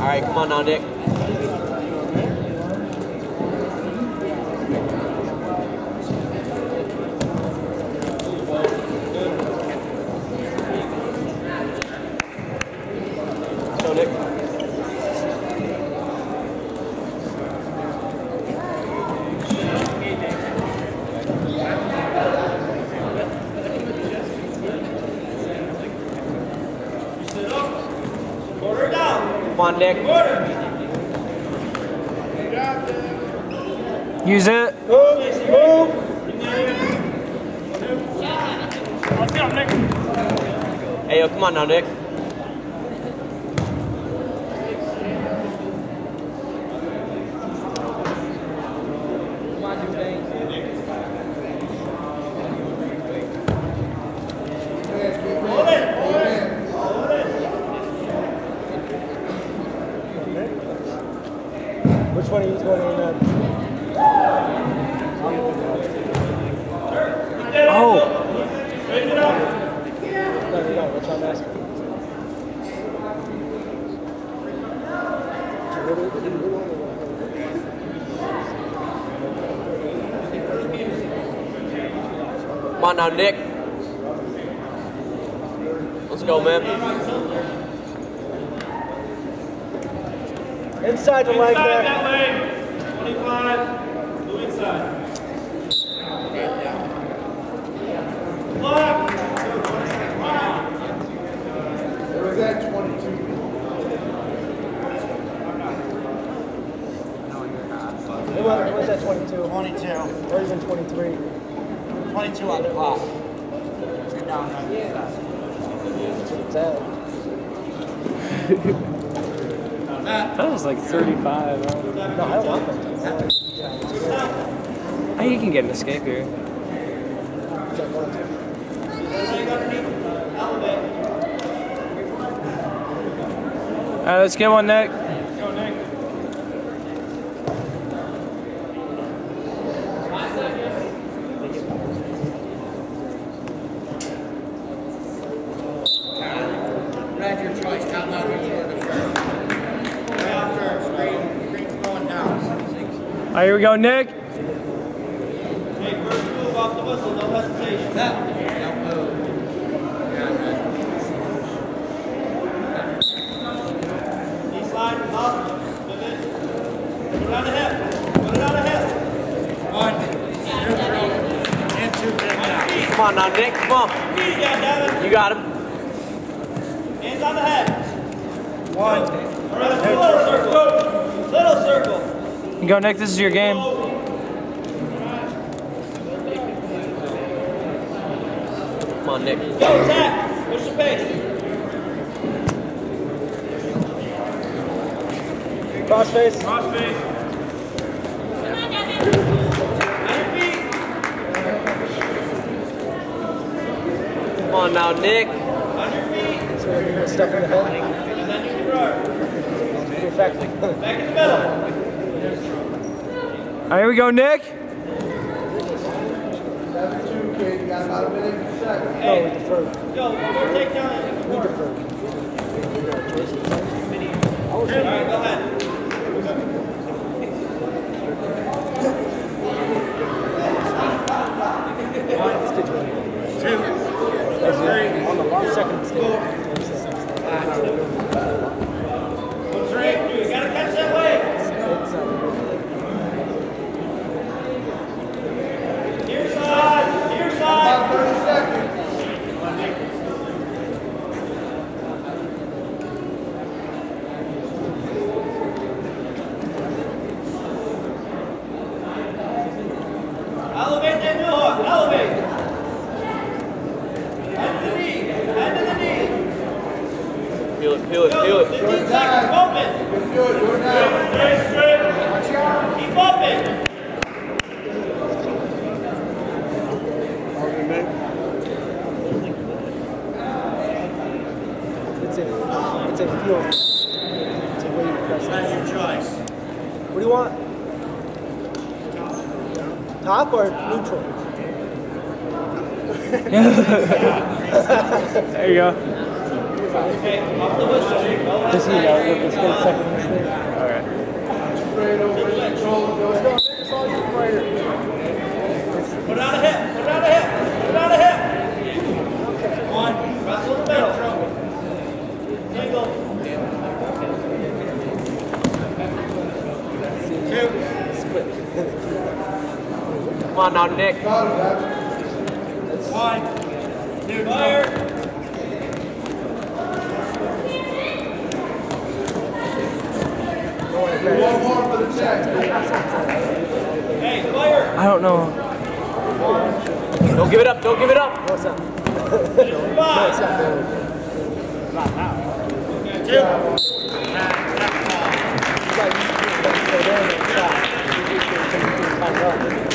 right, come on now, Nick. Go, Nick. Come on, Nick. Use it. Hey, yo, come on now, Nick. Which one are you going in there? Oh. No, that's what I'm asking. Come on now, Nick. Let's go, man. Inside the leg there. That leg. 25. Move inside. Block. Where was that 22? Where's that 22? 22. Or even 23. 22 on the clock. Sit down. What's that? That was like 35. No, I don't want them. Oh, you can get an escape here. Alright, let's get one, Nick. Brad, your choice. Not loud when you're the first. Right off first. Screen's going down. Alright, here we go, Nick. Hey, first move off the whistle. No hesitation. Don't move. Knee slide. Up. Pivot. Put it on the hip. Put it on the hip. One. And two. Come on now, Nick. Come on. Feet down, Devin. You got him. Hands on the head. One. All right, do a little circle. Little circle. You go, Nick. This is your game. Come on, Nick. Go, attack. Push the pace. Cross face. Cross face. On your feet. Come on now, Nick. On your feet. So you're going to step in the head. And then you can roar. Be effective. Back in the middle. Alright, here we go, Nick. 7-2, kid. You got about a minute and a second. No, we deferred. Go, go take down. We deferred. All right, go ahead. On the long second mistake. What's right? You gotta catch that leg. Near side. Near side. About 30 seconds. Elevate that new hook. Elevate. Head to the knee. Head to the knee. Feel it, feel it, feel it. 15 seconds. Open. You can do it. Do it now. Straight, straight. Watch your arm. Keep open. It's a feel. It's a way you press it. That's your choice. What do you want? Top or neutral? There you go. off the whistle. Just so you know, let's get a second mistake. Alright. Straight over, control, go ahead. It's all your player. Put it on the hip. Put it on the hip. Put it on the hip. One. Wrestle in the middle. Single. Two. Come on now, Nick. One. Two. Fire. One more for the check. Hey, fire. I don't know. Don't give it up. Don't give it up. What's up? Five. Two. Like,